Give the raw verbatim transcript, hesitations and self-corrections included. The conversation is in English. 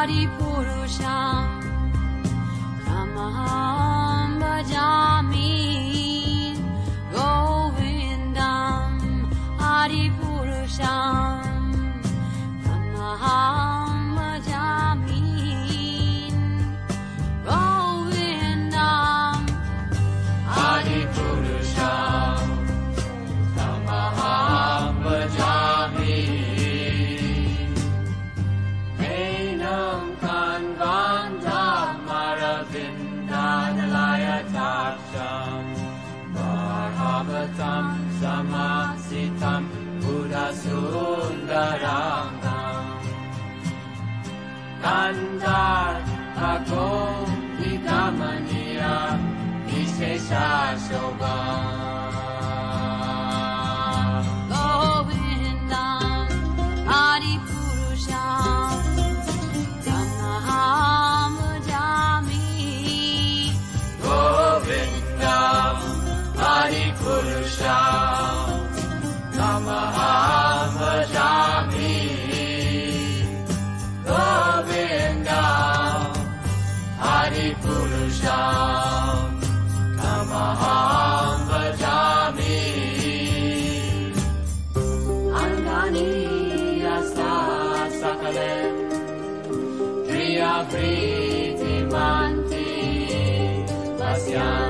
Adipurusham Tamaham Bhajami Govindam Adipurusham Tamaham Bhajami Govindam Adipurusham Tamaham Bhajami Enam Kanvandam Maravindanalayataksham Bharavatam Samasitam Buddhasundarangam Kandar Bhagom Nigamaniya Vishesha Shobham Govindam Adipurusham Tamaham Bhajami Govindam Adipurusham Tamaham Bhajami Govindam Adipurusham Tamaham Bhajami Angani Yasa Sakalem Priya Priti Manti Vasya